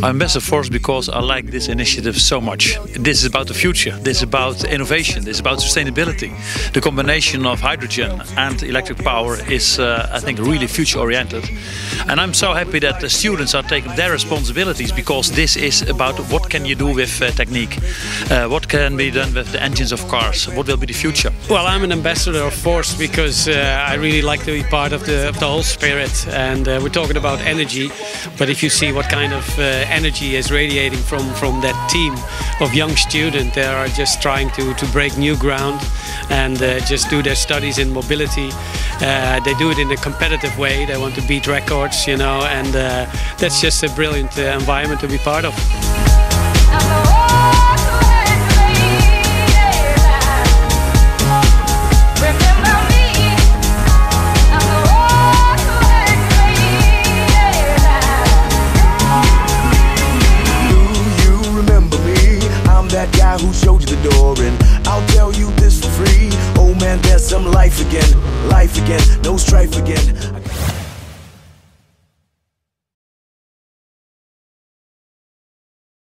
I'm ambassador for Forze because I like this initiative so much. This is about the future, this is about innovation, this is about sustainability. The combination of hydrogen and electric power is, I think, really future oriented. And I'm so happy that the students are taking their responsibilities, because this is about what can you do with technique, what can be done with the engines of cars, what will be the future. Well, I'm an ambassador of Forze because I really like to be part of the whole spirit, and we're talking about energy, but if you see what kind of energy is radiating from that team of young students, they are just trying to break new ground and just do their studies in mobility. They do it in a competitive way, they want to beat records, you know, and that's just a brilliant environment to be part of. That guy who showed you the door, and I'll tell you this for free. Oh man, there's some life again, no strife again.